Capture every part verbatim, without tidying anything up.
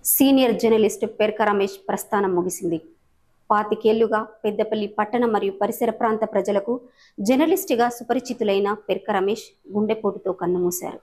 Senior journalist Perka Ramesh ప్రస్థానం ముగిసింది. పాతికేళ్లుగా పెద్దపల్లి పట్టణ మరియు పరిసర ప్రాంత ప్రజలకు జర్నలిస్టుగా సుపరిచితులైన పెర్క రమేష్ గుండెపోటుతో కన్నుమూశారు.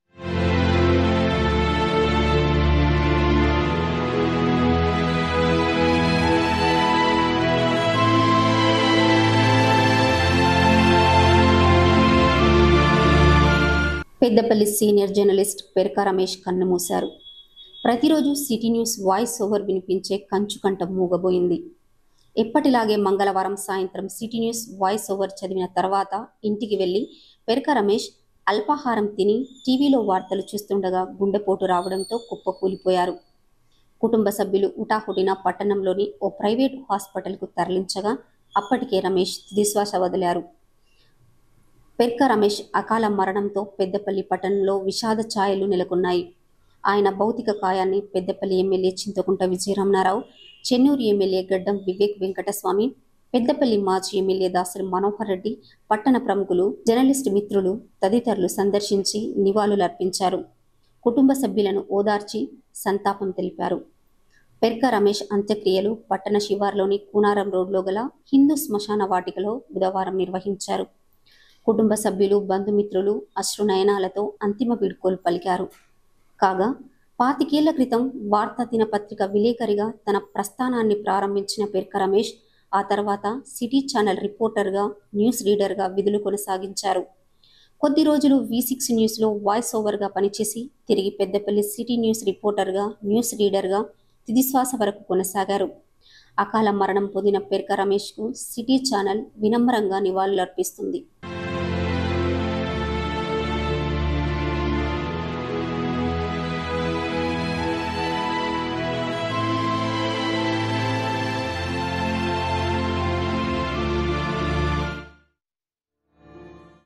పెద్దపల్లి సీనియర్ జర్నలిస్ట్ పెర్క రమేష్ కన్నుమూశారు. ప్రతిరోజు సిటీ న్యూస్ వాయిస్ ఓవర్ వినిపించే కంచుకంఠ మూగబోయింది. ఎప్పటిలాగే మంగళవారం సాయంత్రం సిటీ న్యూస్ వాయిస్ ఓవర్ చదివిన తర్వాత ఇంటికి వెళ్లి పెర్క రమేష్ అల్పాహారం తిని టీవీలో వార్తలు చూస్తుండగా గుండెపోటు రావడంతో కుప్పకూలిపోయారు. కుటుంబ సభ్యులు హుటాహుటిన పట్టణంలోని ఓ ప్రైవేటు హాస్పిటల్కు తరలించగా అప్పటికే రమేష్ తుదిశ్వాస వదిలారు. పెర్క రమేష్ అకాల మరణంతో పెద్దపల్లి పట్టణంలో విషాద ఛాయలు నెలకొన్నాయి. ఆయన భౌతిక కాయాన్ని పెద్దపల్లి ఎమ్మెల్యే చింతకుంట విజయరమణారావు, చెన్నూరు ఎమ్మెల్యే గడ్డం వివేక్ వెంకటస్వామి, పెద్దపల్లి మాజీ ఎమ్మెల్యే దాసరి మనోహర్ రెడ్డి, పట్టణ ప్రముఖులు, జర్నలిస్టు మిత్రులు తదితరులు సందర్శించి నివాళులర్పించారు. కుటుంబ సభ్యులను ఓదార్చి సంతాపం తెలిపారు. పెర్క రమేష్ అంత్యక్రియలు పట్టణ శివార్లోని కూనారం రోడ్లో గల హిందూ శ్మశాన వాటికలో బుధవారం నిర్వహించారు. కుటుంబ సభ్యులు, బంధుమిత్రులు అశ్రునయనాలతో అంతిమ వీడ్కోలు పలికారు. కాగా పాతికేళ్ల క్రితం వార్తా దినపత్రిక విలేకరిగా తన ప్రస్థానాన్ని ప్రారంభించిన పెర్క రమేష్ ఆ తర్వాత సిటీ ఛానల్ రిపోర్టర్గా, న్యూస్ రీడర్గా విధులు కొనసాగించారు. కొద్ది రోజులు వి సిక్స్ న్యూస్లో వాయిస్ ఓవర్గా పనిచేసి తిరిగి పెద్దపల్లి సిటీ న్యూస్ రిపోర్టర్గా, న్యూస్ రీడర్గా తుదిశ్వాస వరకు కొనసాగారు. అకాల మరణం పొందిన పెర్క రమేష్కు సిటీ ఛానల్ వినమ్రంగా నివాళులర్పిస్తుంది.